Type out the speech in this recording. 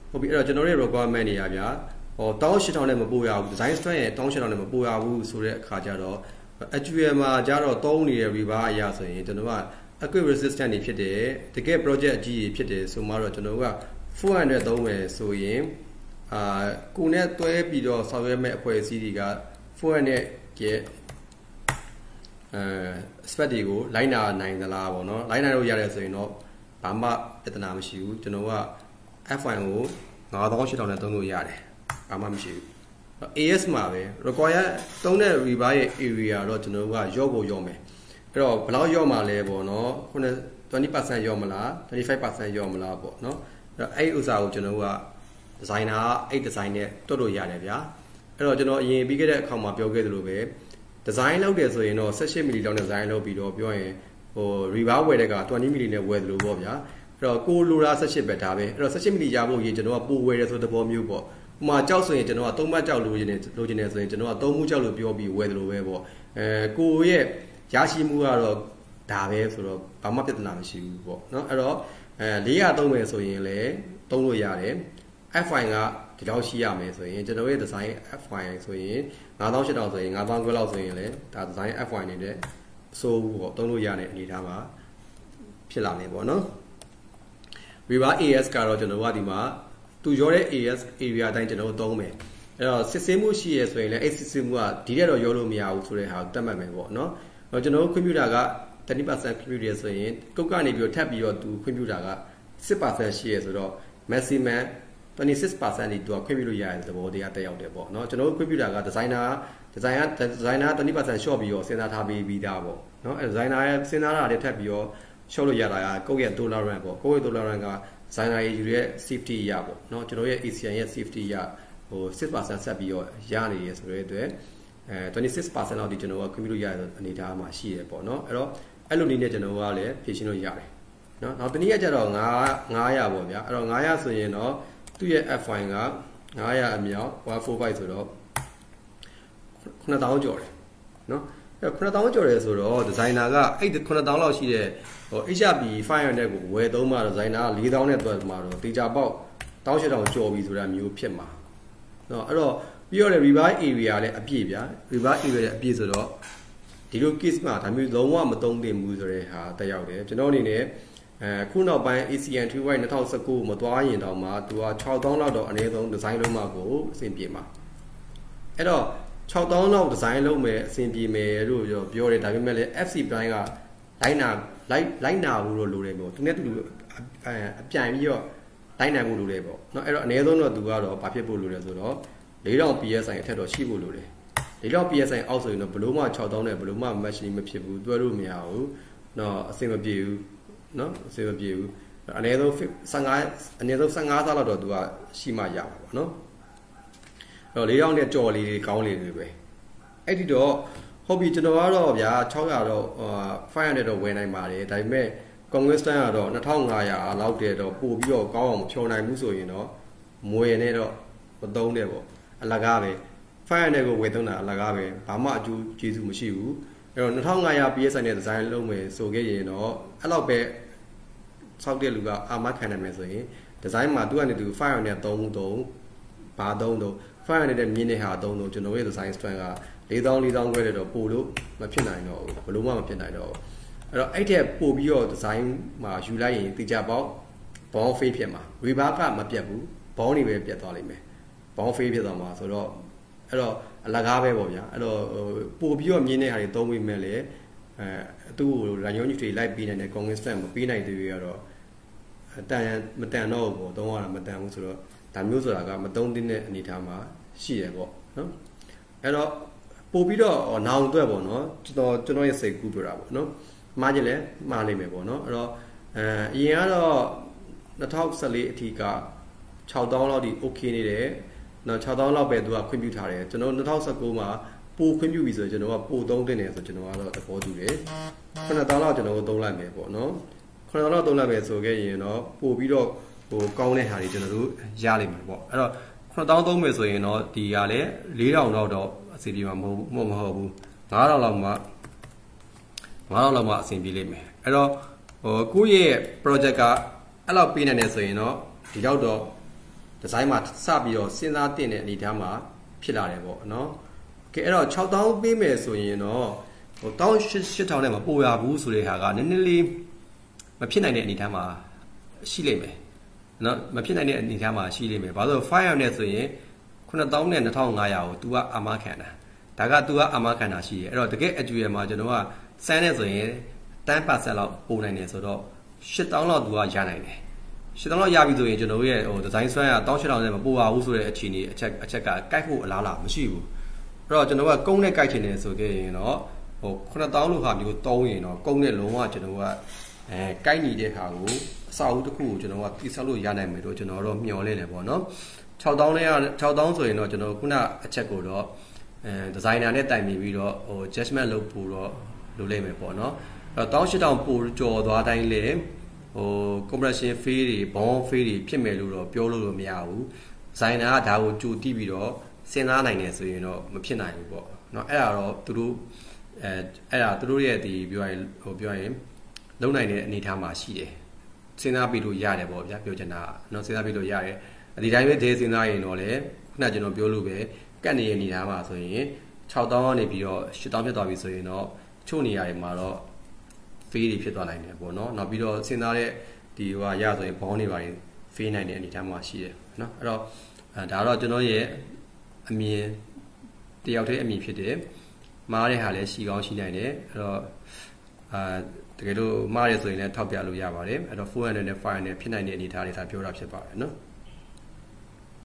ဟုတ်ပြီအဲ့တော့ကျွန်တော်တို့ requirement တွေရဗျာဟော18000နဲ့မပို့ရဘူး design strength ရဲ့18000နဲ့မပို့ရဘူးဆိုတဲ့အခါကျတော့ actual မှာကျတော့သုံးနေတဲ့ rebar အရာဆိုရင်ကျွန်တော်က active resistant တွေဖြစ်တယ်တကယ် project အကြီးကြီးဖြစ်တယ်ဆိုမှတော့ကျွန်တော်က400သုံးမယ်ဆိုရင်ကိုနဲ့တွဲပြီးတော့ဆောင်ရွက်မဲ့အဖွဲ့အစည်းတွေက400ရဲ့ spec တွေကိုလိုက်နာနိုင်သလားပေါ့နော်လိုက်နာလို့ရတယ်ဆိုရင်တော့ဘာမှပြဿနာမရှိဘူးကျွန်တော်က F1 ကို9800နဲ့သုံးလို့ရတယ်ဘာမှမရှိဘူး AS မှာပဲ require သုံးတဲ့ rebar ရဲ့ area တော့ကျွန်တော်ကရော့ကိုရော့မယ်အဲ့တော့ဘယ်လောက်ရော့မှာလဲပေါ့နော်20% ရော့မလား 25% ရော့မလားပေါ့နော်အဲ့ဥစ္စာကိုကျွန်တော်က designer အဲ့ design နဲ့တွက်လို့ရတယ်ဗျာအဲ့တော့ကျွန်တော်အရင်ပြီးခဲ့တဲ့အခါမှာပြောခဲ့သလိုပဲ design လုပ်တယ်ဆိုရင်တော့ 18mm လောက်နဲ့ design လုပ်ပြီးတော့ပြောရင်ဟို rebar ဝယ်တဲ့က 20mm နဲ့ဝယ်တယ်လို့ပေါ့ဗျာအဲ့တော့ကိုလိုလား18ပဲဒါပဲအဲ့တော့ 18mm ရဖို့ရေးကျွန်တော်ကပိုဝယ်တယ်ဆိုတဲ့သဘောမျိုးပေါ့ဥမာကြောက်ဆိုရင်ကျွန်တော်က3မှတ်ကြောက်လိုချင်တယ်ဆိုရင်ကျွန်တော်က3မှုကြောက်လို့ပြောပြီးဝယ်တယ်လို့ပဲပေါ့ကိုရဲ့ရရှိမှုကတော့ဒါပဲဆိုတော့ဘာမှပြဿနာမရှိဘူးပေါ့เนาะအဲ့တော့400မယ်ဆိုရင်လည်းသုံးလို့ရတယ် F1 ကဒီလောက်ရှိရမယ်ဆိုရင်ကျွန်တော်ရဲ့ design F1 ဆိုရင်9800ဆိုရင်9000ကျော်လောက်ဆိုရင်လည်းဒါ design F1 နေတဲ့ဆိုပေါ့သုံးလို့ရတဲ့အနေအထားမှာဖြစ်လာမယ်ပေါ့နော် rebar AS ကတော့ကျွန်တော်ကဒီမှာသူရောတဲ့ AS area အတိုင်းကျွန်တော်သုံးမယ်အဲ့တော့စစ်ဆေးမှုရှိရဆိုရင်လည်းအဲ့စစ်ဆေးမှုကဒီတဲ့တော့ရောလို့မရဘူးဆိုတဲ့ဟာတတ်မှတ်မယ်ပေါ့နော်ကျွန်တော်ခွင့်ပြုတာက 30% ခွင့်ပြုတယ်ဆိုရင်ကုတ်ကနေပြီးတော့ထပ်ပြီးတော့သူခွင့်ပြုတာက 6% ရှိရဆိုတော့ maximum 26% ဒီသူကခွင့်ပြုလို့ရတဲ့သဘောတရားတက်ရောက်တယ်ပေါ့နော်ကျွန်တော်ခွင့်ပြုတာက designer 20% short ပြီးတော့စဉ်းစားထားပြီးသားပေါ့နော်အဲ designer ရဲ့စဉ်းစားတာတွေထပ်ပြီးတော့ short လို့ရတာကကိုယ့်ရဲ့ tolerance ပေါ့ကိုယ့်ရဲ့ tolerance က designer ရဲ့ယူရဲ့ safety ရပေါ့နော်ကျွန်တော်ရဲ့ ACN ရဲ့ safety ရဟို 6% ဆက်ပြီးတော့ရနေရဆိုတဲ့အတွက်26% လောက်ဒီကျွန်တော်ကခွင့်ပြုလို့ရတဲ့အနေအထားမှာရှိတယ်ပေါ့နော်အဲ့တော့အဲ့လိုနည်းနဲ့ကျွန်တော်ကလည်းဖြည့်ရှင်းလို့ရတယ်နော်နောက်တနည်းကကျတော့900ပေါ့ဗျာအဲ့တော့900ဆိုရင်တော့သူ့ရဲ့ F1 က900အမြောက်145ဆိုတော့9000ကျော်တယ်နော်အဲ့9000ကျော်တယ်ဆိုတော့ designer ကအဲ့9000လောက်ရှိတဲ့ဟို HRP 500နဲ့ကိုဝယ်သုံးမှ designer က4000နဲ့တွက်မှတော့တေချာပေါက်18000ကျော်ပြီဆိုတာမျိုးဖြစ်မှာနော်အဲ့တော့ပြီးတော့ rebar area လည်းအပြည့်ဗျာ rebar area လည်းအပြည့်ဆိုတော့ဒီလို case မှာဒါမျိုးလုံးဝမသုံးသင့်ဘူးဆိုတဲ့ဟာတက်ရောက်တယ်ကျွန်တော်အနေနဲ့ခုနောက်ပိုင်း ACN 2Y 2019မသွားရင်တောင်မှသူက6000လောက်တော့အနည်းဆုံး design လုံးမှာကိုအဆင်ပြေမှာအဲ့တော့6000လောက် design လုံးမယ်အဆင်ပြေမယ်လို့ပြောတယ်ဒါပေမဲ့လည်း FC ပိုင်းကလိုက်နာဘူးလို့လိုတယ်ပေါ့သူနဲ့တူအပြိုင်ပြီးတော့လိုက်နိုင်ဖို့လိုတယ်ပေါ့เนาะအဲ့တော့အနည်းဆုံးတော့သူကတော့ဘာဖြစ်ဖို့လိုတယ်ဆိုတော့4000 PSI အထက်တော့ရှိဖို့လိုတယ်4000 PSI အောက်ဆိုရင်တော့ဘလို့မှ6000နဲ့ဘလို့မှ match မဖြစ်ဘူးတွဲလို့မရဘူးเนาะအဆင်မပြေဘူးเนาะအဆင်မပြေဘူးအနည်းဆုံး15ဆလောက်တော့သူကရှိမှရပါပေါ့เนาะအဲ့တော့4000နဲ့ကြော်လေးကောင်းလေးတွေပဲအဲ့ဒီတော့ဟုတ်ပြီကျွန်တော်ကတော့ဗျာ600တော့500တော့ဝယ်နိုင်ပါတယ်ဒါပေမဲ့ Congress တန်းကတော့2500လောက်တည်းတော့ပို့ပြီးတော့ကောင်းအောင်မဖြောနိုင်ဘူးဆိုရင်တော့မွေနဲ့တော့မသုံးတယ်ပေါ့အလကားပဲ500နဲ့ကိုဝယ်သုံးတာအလကားပဲဘာမှအကျိုးကျေးဇူးမရှိဘူးအဲ့တော့2500 PSI နဲ့ design လုပ်မယ်ဆိုခဲ့ရင်တော့အဲ့လောက်ပဲစောက်တဲ့လူကအာမခံနိုင်မယ်ဆိုရင် design မှာသူကနေသူ500နဲ့3ဘာ3 500နဲ့မြင်းနဲ့ဟာ3ကျွန်တော်ရဲ့ design strength က4000ခွဲတဲ့တော့ပို့လို့မဖြစ်နိုင်တော့ဘူးဘလို့မှမဖြစ်နိုင်တော့အဲ့တော့အဲ့တဲ့ပို့ပြီးတော့ design မှာယူလိုက်ရင်တိကျပေါက် bond fade ဖြစ်မှာ rebar ကမပြတ်ဘူး bond တွေပဲပြတ်သွားလိမ့်မယ် bond fade ဖြစ်သွားမှာဆိုတော့အဲ့တော့အလကားပဲပေါ့ဗျာအဲ့တော့ပို့ပြီးတော့မြင်းတဲ့ဟာတွေသုံးပြီးမဲ့လေသူ့ကိုရန်ရုံးကြီးတွေလိုက်ပေးနိုင်တဲ့ consistent မပေးနိုင်သေးရတော့မတန်တော့ဘူးပေါ့သုံးရတာမတန်ဘူးဆိုတော့ဒါမျိုးဆိုတာကမသုံးသင့်တဲ့အနေအထားမှာရှိရပေါ့နော်အဲ့တော့ပို့ပြီးတော့နောင်အတွက်ပေါ့နော်ကျွန်တော်ရဲ့စိတ်ကူးပြတာပေါ့နော်မှားကြလဲမှားလိမ့်မယ်ပေါ့နော်အဲ့တော့အရင်ကတော့2014အထိက6000လောက်ဒီ okay နေတယ်နော်6000လောက်ပဲသူကခွင့်ပြုထားတယ်ကျွန်တော်2019မှာပို့ခွင့်ပြုပြီဆိုတော့ကျွန်တော်ကပို့သုံးတင်တယ်ဆိုကျွန်တော်ကတော့သဘောတူတယ်9000လောက်ကျွန်တော်တို့သုံးလိုက်မယ်ပေါ့နော်9000လောက်သုံးလိုက်မယ်ဆိုခဲ့ရင်တော့ပို့ပြီးတော့ဟိုကောင်းတဲ့ဟာတွေကျွန်တော်တို့ရလိမ့်မယ်ပေါ့အဲ့တော့9000သုံးမယ်ဆိုရင်တော့ဒီကလည်း4000တော့အစီအပြေမှာမဟုတ်ဘူး9000လောက်မှအဆင်ပြေလိမ့်မယ်အဲ့တော့ဟိုကိုယ့်ရဲ့ project ကအဲ့လောက်ပေးနိုင်တယ်ဆိုရင်တော့ဒီတော့ဒီဇိုင်းမှာစပြီးတော့စဉ်းစားတင်တဲ့အနေအထားမှာဖြစ်လာတယ်ပေါ့နော်ကဲအဲ့တော့6000ပေးမယ်ဆိုရင်တော့ဟို18000နဲ့မပိုရဘူးဆိုတဲ့ဟာကနည်းနည်းလေးမဖြစ်နိုင်တဲ့အနေအထားမှာရှိလိမ့်မယ်နော်မဖြစ်နိုင်တဲ့အနေအထားမှာရှိလိမ့်မယ်ဘာလို့500နဲ့ဆိုရင်9000နဲ့2500ကို तू ကအာမခံတာဒါက तू ကအာမခံတာရှိတယ်အဲ့တော့တကယ်အကျွေးမှာကျွန်တော်ကစမ်းနေဆိုရင်10% လောက်ပိုနိုင်တယ်ဆိုတော့8000လောက် तू ကရနိုင်တယ်8000လောက်ရပြီဆိုရင်ကျွန်တော်ရဲ့ဟိုဒီဇိုင်းဆွမ်းရ18000နဲ့မပိုပါဘူးဆိုတဲ့အခြေအနေအချက်ကကိုက်ဖို့အလားလားမရှိဘူးအဲ့တော့ကျွန်တော်ကကုန်းနဲ့ကိုက်ချင်တယ်ဆိုခဲ့ရင်တော့ဟို9000လို့ဟာမျိုးတုံးရင်တော့ကုန်းနဲ့လုံးဝကျွန်တော်ကကိုက်နေတဲ့ဟာကိုအစာအုပ်တစ်ခုကိုကျွန်တော်ကတိဆောက်လို့ရနိုင်မယ်လို့ကျွန်တော်တော့မျှော်လင့်တယ်ပေါ့နော်6000နဲ့6000ဆိုရင်တော့ကျွန်တော်ခုနအချက်ကိုတော့ဒီဇိုင်နာနဲ့တိုင်ပင်ပြီးတော့ဟို judgment လုပ်ပို့တော့လုပ်လိုက်မယ်ပေါ့နော်အဲ့တော့18000ပိုကျော်သွားတိုင်းလေဟို compression fee တွေ bond fee တွေဖြစ်မယ်လို့တော့ပြောလို့မရဘူးဇိုင်နာကဒါကိုကြိုတိပြီးတော့စဉ်းစားနိုင်တယ်ဆိုရင်တော့မဖြစ်နိုင်ဘူးပေါ့เนาะအဲ့ဒါတော့သူတို့အဲ့ဒါသူတို့ရဲ့ဒီပြောရင်လုံနိုင်တဲ့အနေအထားမှာရှိတယ်စဉ်းစားပြီးလို့ရတယ်ပေါ့ဗျာပြောချင်တာเนาะစဉ်းစားပြီးလို့ရတယ်ဒီတိုင်းပဲဒေစဉ်းစားရင်တော့လေခုနကျွန်တော်ပြောလို့ပဲကတ်နေတဲ့အနေအထားမှာဆိုရင်6000ကနေပြီးတော့8000ဖြစ်သွားပြီဆိုရင်တော့ချို့နေရာတွေမှာတော့ fee တွေဖြစ်သွားနိုင်တယ်ပေါ့နော်နောက်ပြီးတော့စဉ်းစားတဲ့ဒီဟိုရဆိုရင် bond တွေပါရင် fee နိုင်တဲ့အနေအထားမှာရှိတယ်နော်အဲ့တော့ဒါတော့ကျွန်တော်ရဲ့အမြင်တယောက်တည်းအမြင်ဖြစ်တယ်မားတဲ့ဟာလည်းရှိကောင်းရှိနိုင်တယ်အဲ့တော့တကယ်လို့မားရဆိုရင်လည်းထောက်ပြလို့ရပါတယ်အဲ့တော့400နဲ့500နဲ့ဖြစ်နိုင်တဲ့အနေအထားတွေဒါပြောတာဖြစ်ပါတယ်နော်